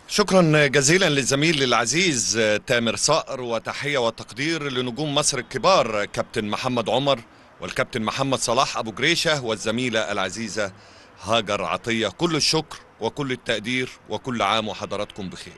شكرا جزيلا للزميل العزيز تامر صقر، وتحية وتقدير لنجوم مصر الكبار كابتن محمد عمر والكابتن محمد صلاح أبو جريشة والزميلة العزيزة هاجر عطية. كل الشكر وكل التقدير، وكل عام وحضراتكم بخير.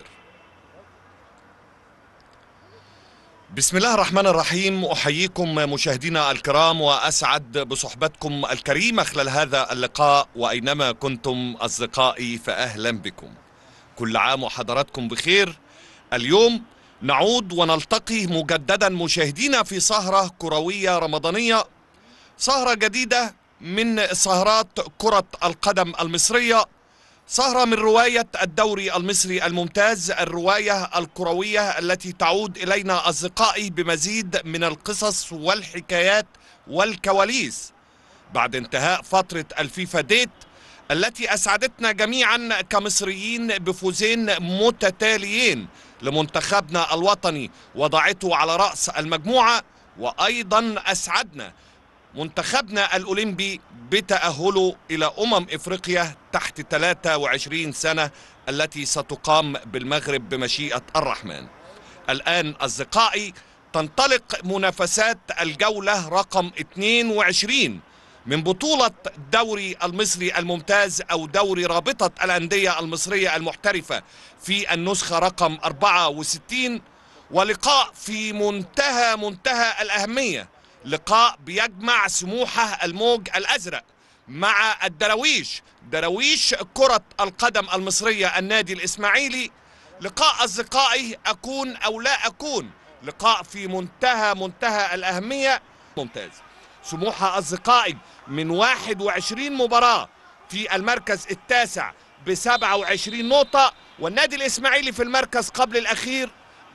بسم الله الرحمن الرحيم. أحييكم مشاهدينا الكرام وأسعد بصحبتكم الكريمة خلال هذا اللقاء، وأينما كنتم أصدقائي فأهلا بكم. كل عام وحضراتكم بخير. اليوم نعود ونلتقي مجددا مشاهدينا في سهرة كروية رمضانية، سهرة جديدة من سهرات كرة القدم المصرية، سهرة من رواية الدوري المصري الممتاز، الرواية الكروية التي تعود إلينا أصدقائي بمزيد من القصص والحكايات والكواليس بعد انتهاء فترة الفيفا ديت التي أسعدتنا جميعا كمصريين بفوزين متتاليين لمنتخبنا الوطني وضعته على رأس المجموعة، وأيضا أسعدنا منتخبنا الأولمبي بتأهله إلى إفريقيا تحت 23 سنة التي ستقام بالمغرب بمشيئة الرحمن. الآن أصدقائي تنطلق منافسات الجولة رقم 22 من بطولة دوري المصري الممتاز أو دوري رابطة الأندية المصرية المحترفة في النسخة رقم 64، ولقاء في منتهى الأهمية، لقاء بيجمع سموحة الموج الأزرق مع الدراويش، دراويش كرة القدم المصرية النادي الإسماعيلي. لقاء أصدقائي أكون أو لا أكون، لقاء في منتهى الأهمية. ممتاز. سموحة أصدقائي من 21 مباراة في المركز التاسع ب27 نقطة، والنادي الإسماعيلي في المركز قبل الأخير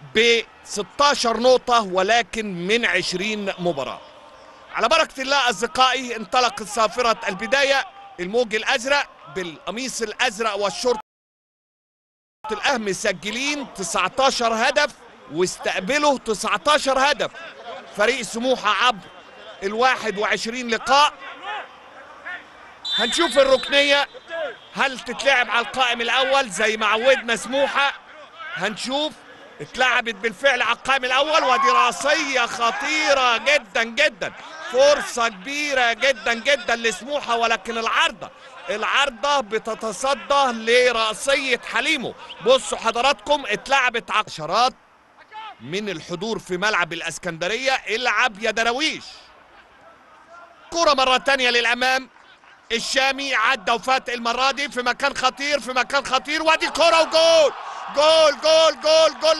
ب16 نقطة ولكن من 20 مباراة. على بركة الله أصدقائي انطلقت صافرة البداية، الموج الأزرق بالقميص الأزرق والشورت الأهم مسجلين 19 هدف واستقبلوا 19 هدف فريق سموحة عبر 21 لقاء. هنشوف الركنية هل تتلعب على القائم الأول زي ما عودنا سموحة، هنشوف. اتلعبت بالفعل على القائم الأول، ودي رأسية خطيرة جدا، فرصة كبيرة جدا لسموحة، ولكن العارضة بتتصدى لرأسية حليمو. بصوا حضراتكم اتلعبت عشرات من الحضور في ملعب الاسكندرية. العب يا دراويش. كرة مرة تانية للأمام، الشامي عدى وفات المرة دي في مكان خطير وادي كرة وجول جول.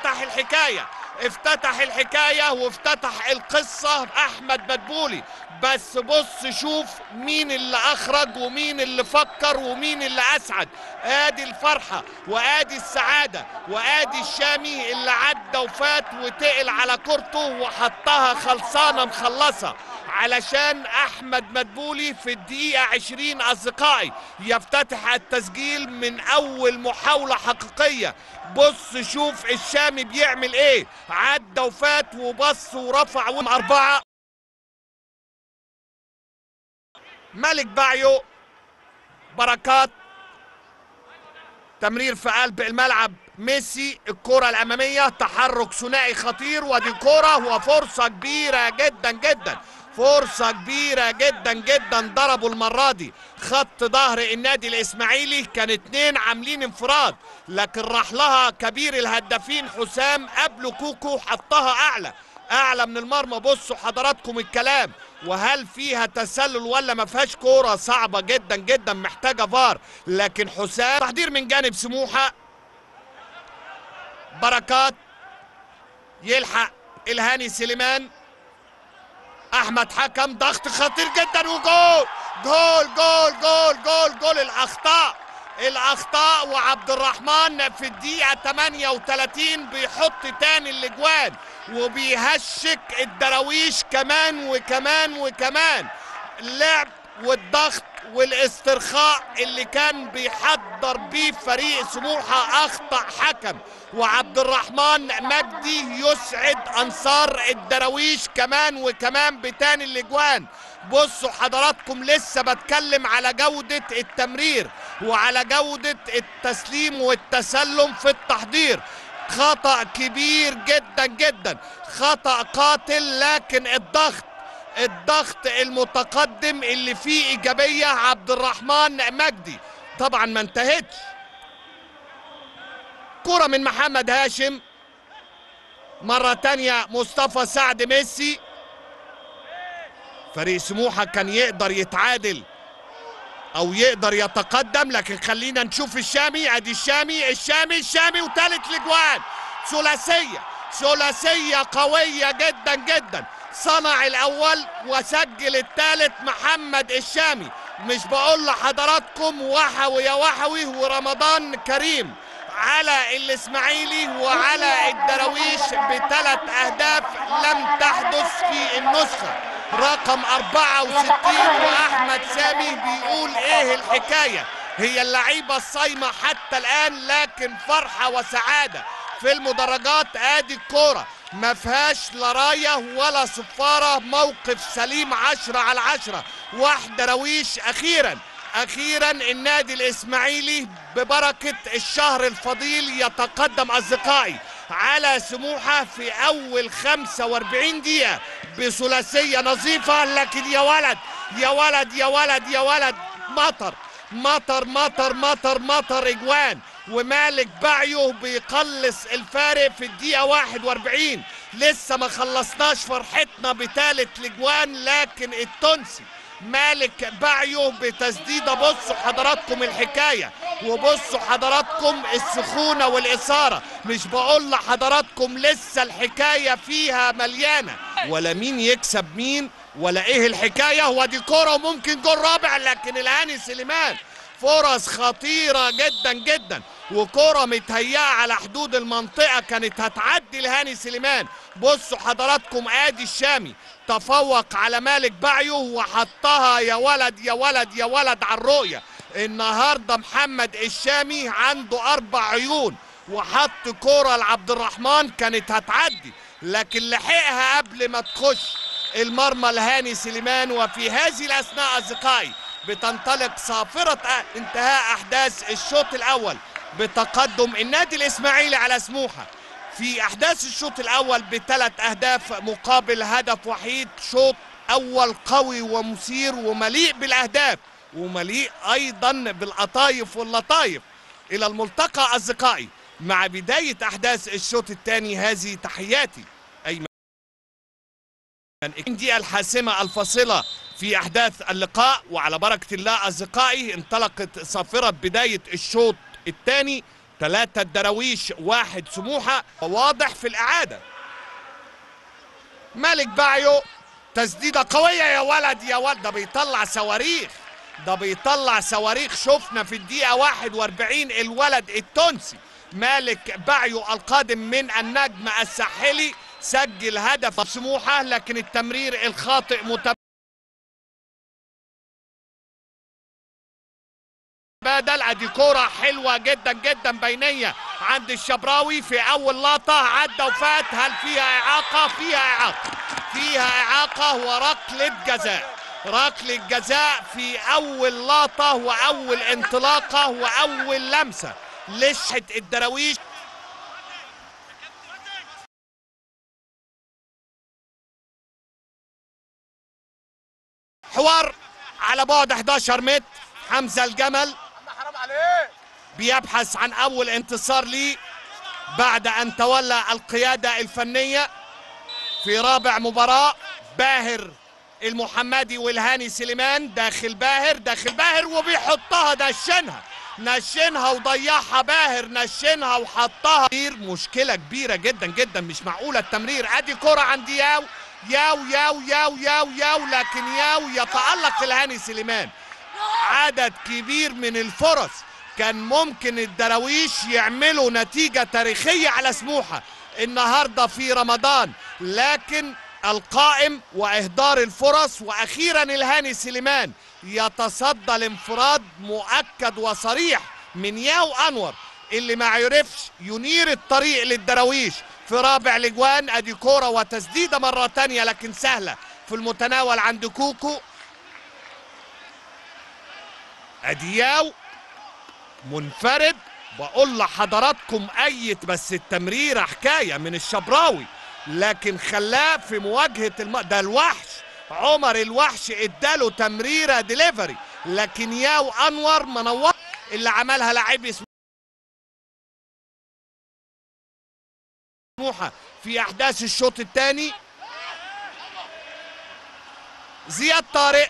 افتتح الحكاية وافتتح القصة أحمد مدبولي. بس بص شوف مين اللي أخرج ومين اللي فكر ومين اللي أسعد. آدي الفرحة وآدي السعادة وآدي الشامي اللي عدى وفات وتقل على كورته وحطها خلصانة مخلصة علشان أحمد مدبولي في الدقيقة 20 أصدقائي يفتتح التسجيل من أول محاولة حقيقية. بص شوف الشامي بيعمل إيه، عدى وفات وبص ورفع أربعة. ملك بايو، بركات، تمرير في قلب الملعب، ميسي، الكرة الأمامية، تحرك ثنائي خطير، ودي كرة وفرصة كبيرة جدا فرصة كبيرة جدا ضربوا المرة دي خط ظهر النادي الإسماعيلي. كان 2 عاملين انفراد، لكن راح لها كبير الهدافين حسام قبل كوكو حطها أعلى من المرمى. بصوا حضراتكم الكلام، وهل فيها تسلل ولا ما فيهاش؟ كورة صعبة جدا محتاجة فار، لكن حسام تحضير من جانب سموحة. بركات يلحق الهاني سليمان، احمد حكم ضغط خطير جدا وجول جول. الاخطاء وعبد الرحمن في الدقيقة 38 بيحط تاني الاجوان وبيهشك الدراويش كمان. اللعب والضغط والاسترخاء اللي كان بيحضر بيه فريق سموحة أخطأ حكم، وعبد الرحمن مجدي يسعد أنصار الدراويش كمان وكمان بتاني الأجوان. بصوا حضراتكم لسه بتكلم على جودة التمرير وعلى جودة التسليم والتسلم في التحضير. خطأ كبير جدا جدا، خطأ قاتل، لكن الضغط المتقدم اللي فيه إيجابية عبد الرحمن مجدي طبعا ما انتهتش. كرة من محمد هاشم مرة تانية، مصطفى سعد ميسي. فريق سموحة كان يقدر يتعادل او يقدر يتقدم، لكن خلينا نشوف الشامي. ادي الشامي وثالث الاجوان. ثلاثية قوية جدا جدا. صنع الاول وسجل الثالث محمد الشامي. مش بقول لحضراتكم وحوي يا وحوي ورمضان كريم على الاسماعيلي وعلى الدراويش بثلاث اهداف لم تحدث في النسخة رقم 64. واحمد سامي بيقول ايه الحكاية؟ هي اللعيبة الصايمة حتى الان، لكن فرحة وسعادة في المدرجات. ادي الكورة ما فيهاش لا راية ولا صفارة، موقف سليم 10/10. واحد دراويش. اخيرا النادي الاسماعيلي ببركة الشهر الفضيل يتقدم اصدقائي على سموحة في اول 45 دقيقة بثلاثية نظيفة. لكن يا ولد يا ولد يا ولد يا ولد، مطر اجوان، ومالك بعيو بيقلص الفارق في الدقيقة 41. لسه ما خلصناش فرحتنا بثالث الاجوان، لكن التونسي مالك بعيو بتسديدة. بصوا حضراتكم الحكاية، وبصوا حضراتكم السخونة والإثارة. مش بقول لحضراتكم لسه الحكاية فيها مليانة، ولا مين يكسب مين ولا ايه الحكاية. هو دي كرة وممكن جول رابع، لكن الهاني سليمان فرص خطيرة جدا جدا، وكرة متهيئة على حدود المنطقة كانت هتعدي الهاني سليمان. بصوا حضراتكم ادي الشامي تفوق على مالك بعيو وحطها يا ولد يا ولد يا ولد على الرؤية. النهاردة محمد الشامي عنده 4 عيون، وحط كرة لعبد الرحمن كانت هتعدي، لكن لحقها قبل ما تخش المرمى الهاني سليمان. وفي هذه الأثناء أصدقائي بتنطلق صافرة انتهاء أحداث الشوط الأول بتقدم النادي الإسماعيلي على سموحة في أحداث الشوط الأول ب3 أهداف مقابل هدف وحيد. شوط أول قوي ومثير ومليء بالأهداف ومليء أيضا بالقطايف واللطايف. إلى الملتقى أصدقائي مع بداية أحداث الشوط الثاني. هذه تحياتي أيمن. الدقيقة الحاسمة الفاصلة في أحداث اللقاء، وعلى بركة الله أصدقائي انطلقت صافرة بداية الشوط الثاني. 3 الدراويش 1 سموحة. واضح في الإعادة مالك بعيو تسديدة قوية يا ولد يا ولد، ده بيطلع صواريخ. شفنا في الدقيقة 41 الولد التونسي مالك بعيو القادم من النجم الساحلي سجل هدف سموحة، لكن التمرير الخاطئ بدل. ادي كرة حلوة جدا جدا بينية عند الشبراوي في اول لقطة، عدى وفات. هل فيها اعاقة؟ فيها اعاقة ركلة جزاء في اول لقطة واول انطلاقة واول لمسة لشحة الدراويش. حوار على بعد 11 متر. حمزة الجمل بيبحث عن اول انتصار ليه بعد ان تولى القيادة الفنية في رابع مباراة. باهر المحمدي والهاني سليمان داخل باهر وبيحطها، نشنها وضيعها باهر، نشنها وحطها. مشكلة كبيرة جدا جدا، مش معقولة التمرير. ادي كرة عند ياو لكن ياو يتألق الهاني سليمان. عدد كبير من الفرص كان ممكن الدراويش يعملوا نتيجة تاريخية على سموحة النهاردة في رمضان، لكن القائم وإهدار الفرص. وأخيرا الهاني سليمان يتصدى الانفراد مؤكد وصريح من ياو انور اللي ما عرفش ينير الطريق للدراويش في رابع الاجوان. ادي كوره وتسديده مره تانية لكن سهله في المتناول عند كوكو. ادي ياو منفرد. بقول لحضراتكم بس التمريره حكايه من الشبراوي، لكن خلاه في مواجهه ده الوحش عمر الوحش اداله تمريره ديليفري، لكن ياو انور منور اللي عملها لاعب سموحه في احداث الشوط الثاني. زياد طارق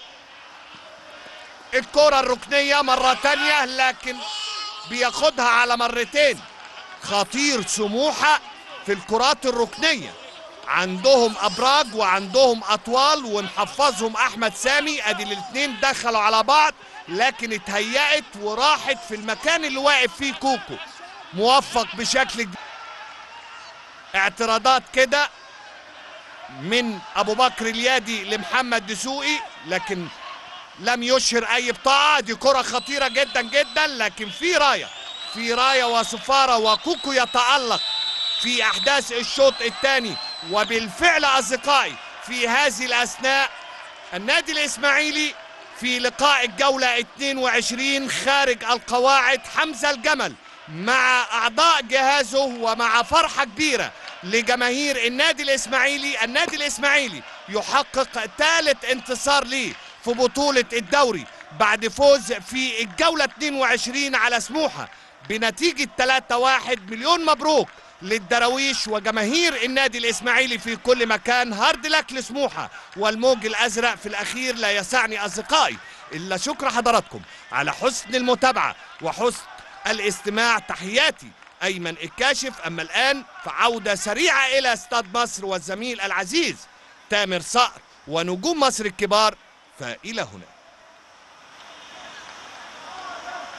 الكره الركنيه مره ثانيه لكن بياخدها على مرتين. خطير سموحه في الكرات الركنيه، عندهم ابراج وعندهم اطوال ونحفظهم احمد سامي. ادي الاثنين دخلوا على بعض لكن اتهيأت وراحت في المكان اللي واقف فيه كوكو. موفق بشكل كبير. اعتراضات كده من ابو بكر اليادي لمحمد دسوقي لكن لم يشهر اي بطاقه. دي كره خطيره جدا جدا لكن في رايه وصفاره وكوكو يتألق في احداث الشوط الثاني. وبالفعل اصدقائي في هذه الاثناء النادي الاسماعيلي في لقاء الجوله 22 خارج القواعد حمزه الجمل مع اعضاء جهازه ومع فرحه كبيره لجماهير النادي الاسماعيلي. النادي الاسماعيلي يحقق ثالث انتصار ليه في بطوله الدوري بعد فوز في الجوله 22 على سموحه بنتيجه 3-1. مليون مبروك للدراويش وجماهير النادي الاسماعيلي في كل مكان. هارد لك لسموحه والموج الازرق في الاخير. لا يسعني اصدقائي الا شكر حضراتكم على حسن المتابعه وحسن الاستماع. تحياتي ايمن الكاشف. اما الان فعوده سريعه الى استاد مصر والزميل العزيز تامر صقر ونجوم مصر الكبار. فالى هنا.